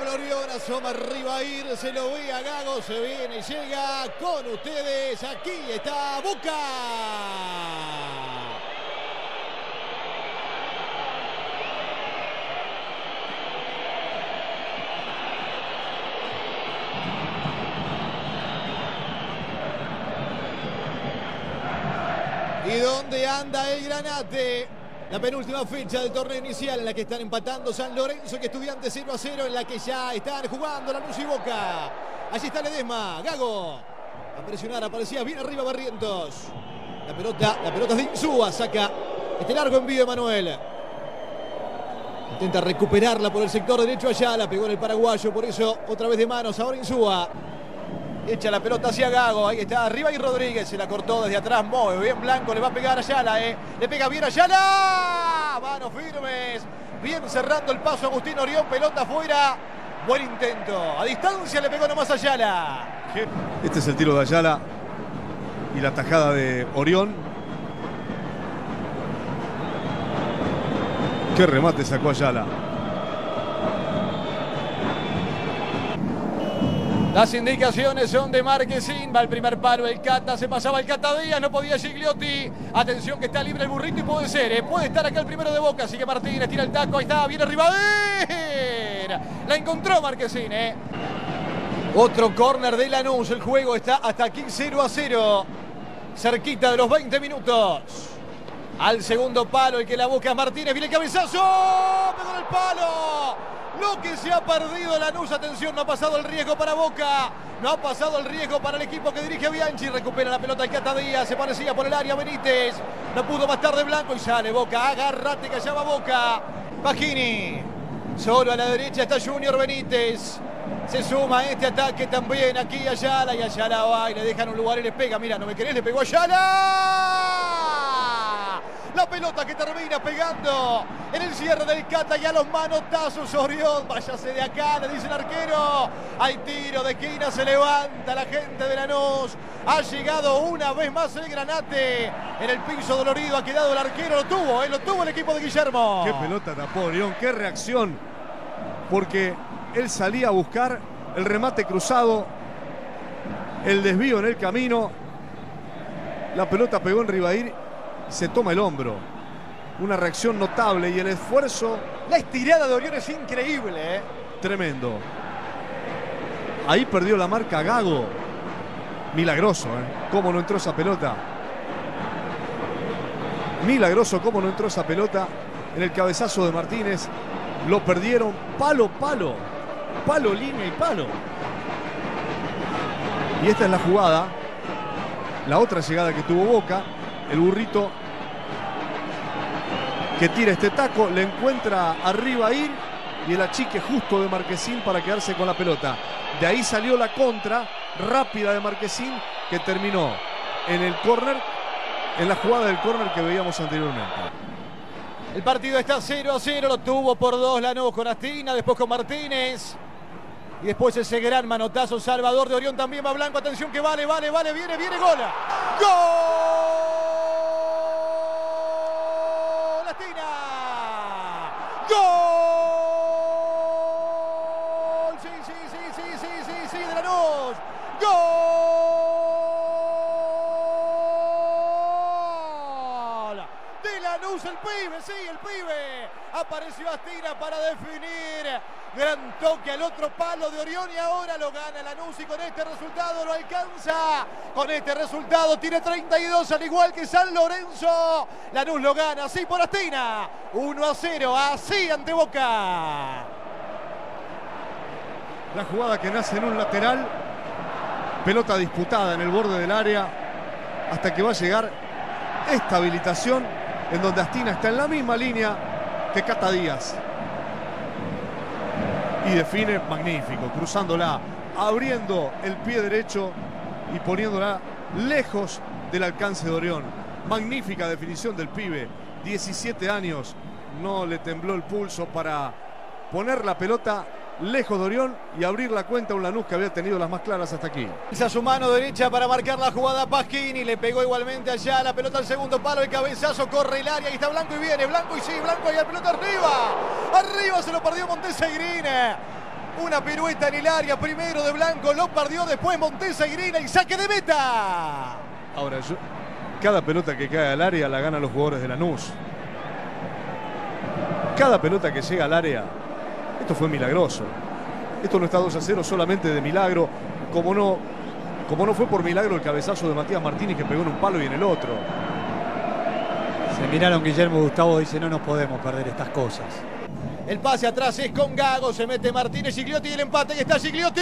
habla Orión, asoma Ribair, se lo ve a Gago, se viene y llega con ustedes. Aquí está Boca. ¿Y dónde anda el Granate? La penúltima fecha del torneo inicial en la que están empatando San Lorenzo y Estudiantes 0-0, en la que ya están jugando Lanús y Boca. Allí está Ledesma, Gago. A presionar, aparecía bien arriba Barrientos. La pelota es de Insúa, saca este largo envío de Manuel. Intenta recuperarla por el sector derecho Ayala, pegó en el paraguayo, por eso otra vez de manos, ahora Insúa. Echa la pelota hacia Gago, ahí está, arriba y Rodríguez, se la cortó desde atrás, muy bien Blanco, le va a pegar a Ayala, le pega bien a Ayala, manos firmes, bien cerrando el paso Agustín Orión, pelota afuera, buen intento, a distancia le pegó nomás a Ayala. Este es el tiro de Ayala y la tajada de Orión. Qué remate sacó Ayala. Las indicaciones son de Marquesín, va al primer palo el Cata, se pasaba el Cata Díaz, no podía Gigliotti. Atención que está libre el burrito y puede ser, puede estar acá el primero de Boca, sigue Martínez, tira el taco, ahí está, viene Ribair. La encontró Marquesín, Otro córner de Lanús, el juego está hasta aquí 0-0, cerquita de los 20 minutos. Al segundo palo, el que la busca es Martínez, viene el cabezazo, pegó en el palo. Lo que se ha perdido Lanús, atención, no ha pasado el riesgo para Boca, no ha pasado el riesgo para el equipo que dirige Bianchi, recupera la pelota el Cata Díaz, se parecía por el área Benítez, no pudo más tarde Blanco y sale Boca, agárrate que allá va Boca, Pagini, solo a la derecha está Junior Benítez, se suma a este ataque también aquí Ayala y Ayala va y le dejan un lugar y le pega, mira, no me querés, le pegó Ayala. La pelota que termina pegando en el cierre del Cata y a los manotazos Orión. Váyase de acá, le dice el arquero. Hay tiro de esquina, se levanta la gente de Lanús. Ha llegado una vez más el Granate. En el piso dolorido ha quedado el arquero. Lo tuvo el equipo de Guillermo. Qué pelota tapó Orión, qué reacción. Porque él salía a buscar el remate cruzado, el desvío en el camino. La pelota pegó en Ribair. Se toma el hombro, una reacción notable y el esfuerzo. La estirada de Orión es increíble, Tremendo. Ahí perdió la marca Gago. Milagroso, cómo no entró esa pelota. Milagroso cómo no entró esa pelota en el cabezazo de Martínez. Lo perdieron palo, línea y palo. Y esta es la jugada, la otra llegada que tuvo Boca. El burrito que tira este taco, le encuentra arriba a Ir y el achique justo de Marquesín para quedarse con la pelota. De ahí salió la contra rápida de Marquesín que terminó en el córner, en la jugada del córner que veíamos anteriormente. El partido está 0-0, lo tuvo por 2 Lanús con Astina, después con Martínez. Y después ese gran manotazo Salvador de Orión, también va Blanco, atención que vale, viene, gol. ¡Gol! ¡Gol! Sí, de Lanús. ¡Gol! De Lanús el pibe. Apareció Astina para definir. Gran toque al otro palo de Orión y ahora lo gana Lanús y con este resultado lo alcanza. Con este resultado tiene 32 al igual que San Lorenzo. Lanús lo gana así por Astina. 1-0, así ante Boca. La jugada que nace en un lateral. Pelota disputada en el borde del área. Hasta que va a llegar esta habilitación en donde Astina está en la misma línea que Cata Díaz. Y define magnífico, cruzándola, abriendo el pie derecho y poniéndola lejos del alcance de Orión. Magnífica definición del pibe, 17 años, no le tembló el pulso para poner la pelota lejos de Orión y abrir la cuenta a un Lanús que había tenido las más claras hasta aquí. A su mano derecha para marcar la jugada Pasquini, le pegó igualmente allá la pelota al segundo palo, el cabezazo, corre el área, ahí está Blanco y viene, Blanco y sí, Blanco y la pelota arriba se lo perdió Montesegrín. Una pirueta en el área, primero de Blanco, lo perdió, después Montesa y Grina y saque de meta. Ahora, cada pelota que cae al área la ganan los jugadores de Lanús. Cada pelota que llega al área, esto fue milagroso. Esto no está 2-0 solamente de milagro, como no fue por milagro el cabezazo de Matías Martínez que pegó en un palo y en el otro. Se miraron Guillermo Gustavo, dice no nos podemos perder estas cosas. El pase atrás es con Gago, se mete Martínez, Gigliotti y el empate que está Gigliotti.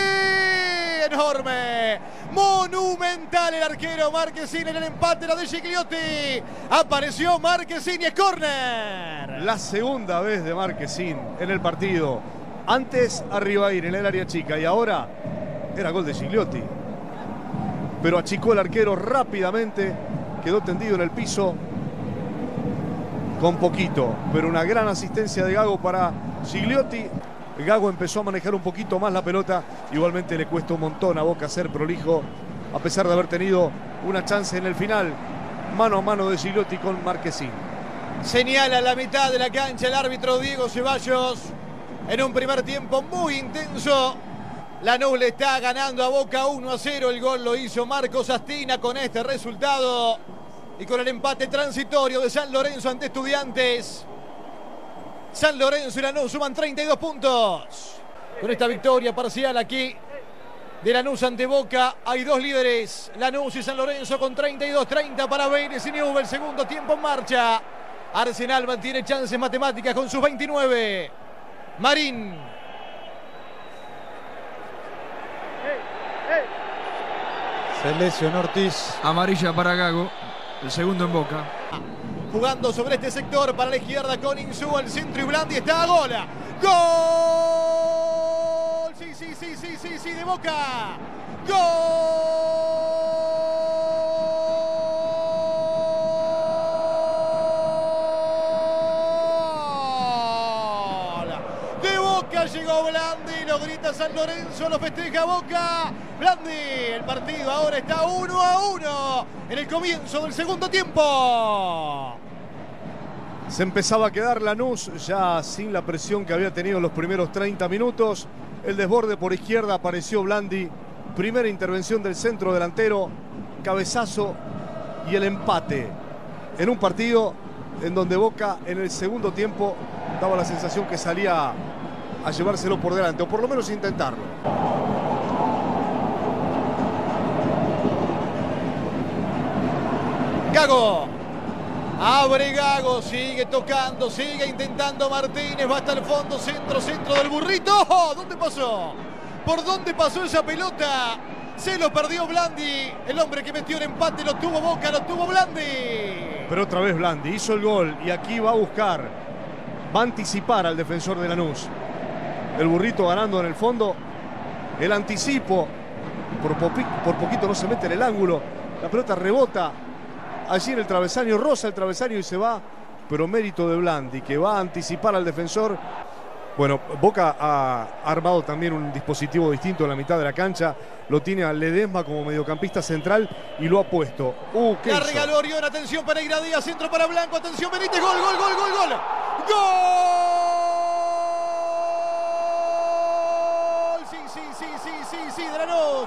Enorme, monumental el arquero Marquezín en el empate, la de Gigliotti. Apareció Marquezín y es córner. La segunda vez de Marquezín en el partido. Antes a Ribair en el área chica y ahora era gol de Gigliotti. Pero achicó el arquero rápidamente, quedó tendido en el piso con poquito, pero una gran asistencia de Gago para Gigliotti. Gago empezó a manejar un poquito más la pelota, igualmente le cuesta un montón a Boca ser prolijo, a pesar de haber tenido una chance en el final, mano a mano de Gigliotti con Marquezín. Señala la mitad de la cancha el árbitro Diego Ceballos. En un primer tiempo muy intenso, Lanús le está ganando a Boca 1-0. El gol lo hizo Marcos Astina. Con este resultado y con el empate transitorio de San Lorenzo ante Estudiantes, San Lorenzo y Lanús suman 32 puntos. Con esta victoria parcial aquí de Lanús ante Boca, hay dos líderes, Lanús y San Lorenzo con 32-30 para Vélez y Newell's. Segundo tiempo en marcha. Arsenal mantiene chances matemáticas con sus 29. Marín. Se lesionó Ortiz. Amarilla para Gago, el segundo en Boca. Jugando sobre este sector para la izquierda con Insúa, al centro y Blandi está a gol. ¡Gol! Sí, de Boca. ¡Gol! De Boca llegó Blandi, lo grita San Lorenzo, lo festeja Boca. Blandi, el partido ahora está 1-1 en el comienzo del segundo tiempo. Se empezaba a quedar Lanús ya sin la presión que había tenido en los primeros 30 minutos. El desborde por izquierda, apareció Blandi. Primera intervención del centro delantero, cabezazo y el empate. En un partido en donde Boca en el segundo tiempo daba la sensación que salía a llevárselo por delante, o por lo menos intentarlo. Gago. Abre Gago, sigue tocando, sigue intentando Martínez, va hasta el fondo, centro del burrito. ¡Oh! ¿Dónde pasó? ¿Por dónde pasó esa pelota? Se lo perdió Blandi, el hombre que metió el empate, lo tuvo Boca, lo tuvo Blandi. Pero otra vez Blandi hizo el gol y aquí va a buscar, va a anticipar al defensor de Lanús. El burrito ganando en el fondo, el anticipo, por poquito no se mete en el ángulo, la pelota rebota allí en el travesaño, roza el travesaño y se va, pero mérito de Blandi, que va a anticipar al defensor. Bueno, Boca ha armado también un dispositivo distinto en la mitad de la cancha, lo tiene a Ledesma como mediocampista central y lo ha puesto. La regaló Orión, atención Pereira Díaz, centro para Blanco, atención Benítez, gol. ¡Gol! Sí, de Lanús.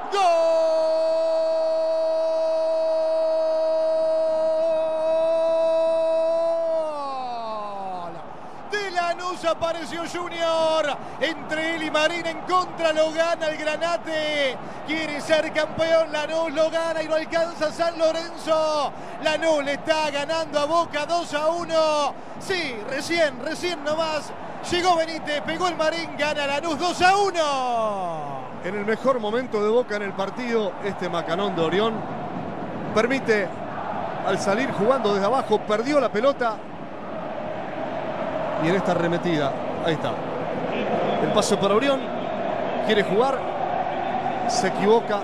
Apareció Junior, entre él y Marín en contra, lo gana el Granate, quiere ser campeón, Lanús lo gana y lo alcanza San Lorenzo. Lanús le está ganando a Boca 2-1, sí, recién nomás llegó Benítez, pegó el Marín, gana Lanús 2-1. En el mejor momento de Boca en el partido, este macanón de Orión permite, al salir jugando desde abajo, perdió la pelota. Y en esta arremetida, ahí está. El pase para Orión, quiere jugar, se equivoca.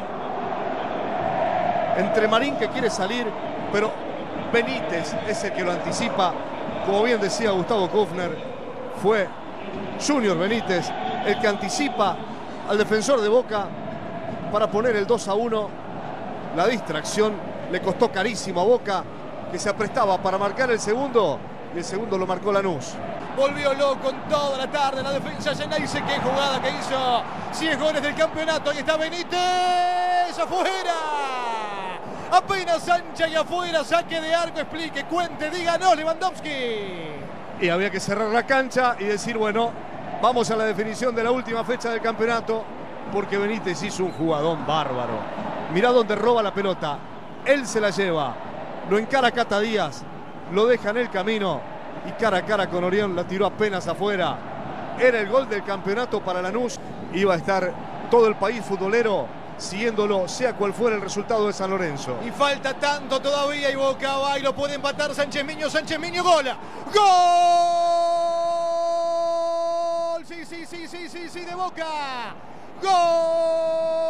Entre Marín que quiere salir, pero Benítez es el que lo anticipa. Como bien decía Gustavo Kufner, fue Junior Benítez el que anticipa al defensor de Boca para poner el 2-1. La distracción le costó carísimo a Boca, que se aprestaba para marcar el segundo, y el segundo lo marcó Lanús. Volvió loco en toda la tarde la defensa Geneise. Qué jugada que hizo. 10 goles del campeonato. Ahí está Benítez. Afuera. Apenas Sánchez y afuera. Saque de arco. Explique, cuente, díganos, Lewandowski. Y había que cerrar la cancha y decir, bueno, vamos a la definición de la última fecha del campeonato, porque Benítez hizo un jugadón bárbaro. Mirá dónde roba la pelota. Él se la lleva. Lo encara Cata Díaz. Lo deja en el camino. Y cara a cara con Orión la tiró apenas afuera. Era el gol del campeonato para Lanús. Iba a estar todo el país futbolero siguiéndolo, sea cual fuera el resultado de San Lorenzo. Y falta tanto todavía y Boca va y lo puede empatar Sánchez Miño, ¡gol! ¡Gol! Sí, de Boca. ¡Gol!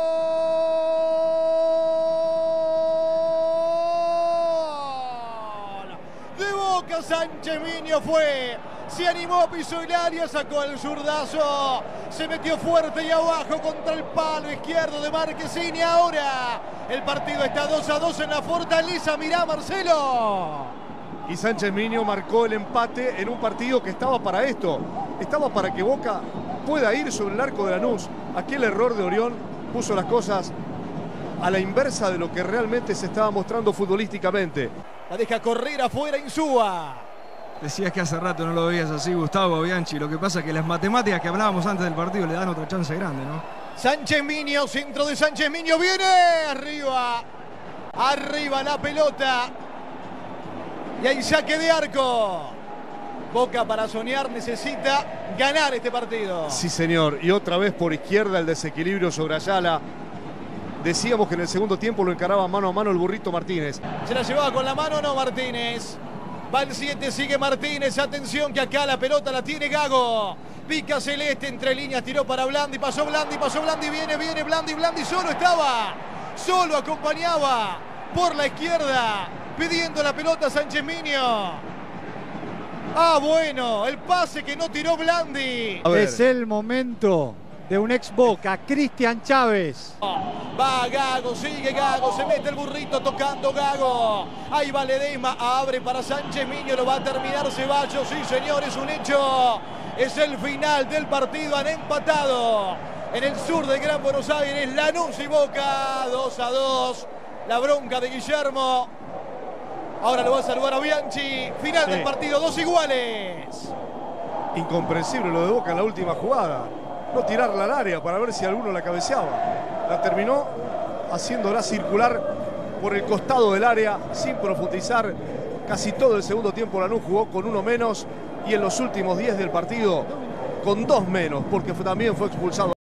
De Boca, Sánchez Miño fue. Se animó, pisó el área, sacó el zurdazo, se metió fuerte y abajo contra el palo izquierdo de Marquezín. Y ahora el partido está 2-2 en la Fortaleza. Mirá, Marcelo. Y Sánchez Miño marcó el empate en un partido que estaba para esto. Estaba para que Boca pueda ir sobre el arco de Lanús. Aquel error de Orión puso las cosas a la inversa de lo que realmente se estaba mostrando futbolísticamente. La deja correr afuera Insúa. Decías que hace rato no lo veías así, Gustavo Bianchi. Lo que pasa es que las matemáticas que hablábamos antes del partido le dan otra chance grande, ¿no? Sánchez Miño, centro de Sánchez Miño, viene arriba. Arriba la pelota. Y hay saque de arco. Boca, para soñar, necesita ganar este partido. Sí, señor. Y otra vez por izquierda el desequilibrio sobre Ayala. Decíamos que en el segundo tiempo lo encaraba mano a mano el Burrito Martínez. Se la llevaba con la mano, no, Martínez. Va el 7, sigue Martínez. Atención que acá la pelota la tiene Gago. Pica Celeste entre líneas, tiró para Blandi, pasó Blandi, viene Blandi solo estaba. Solo acompañaba por la izquierda, pidiendo la pelota Sánchez Miño. Ah, bueno, el pase que no tiró Blandi. Es el momento de un ex Boca, Cristian Chávez. Va Gago, sigue Gago, se mete el Burrito tocando Gago. Ahí va Ledesma, abre para Sánchez Miño, lo va a terminar Ceballos. Sí, señor, es un hecho. Es el final del partido, han empatado en el sur del Gran Buenos Aires, Lanús y Boca, 2-2. La bronca de Guillermo. Ahora lo va a saludar a Bianchi. Final del partido, 2 iguales. Incomprensible lo de Boca en la última jugada. No tirarla al área para ver si alguno la cabeceaba. La terminó haciéndola circular por el costado del área sin profundizar. Casi todo el segundo tiempo Lanús jugó con 1 menos y en los últimos 10 del partido con 2 menos, porque también fue expulsado.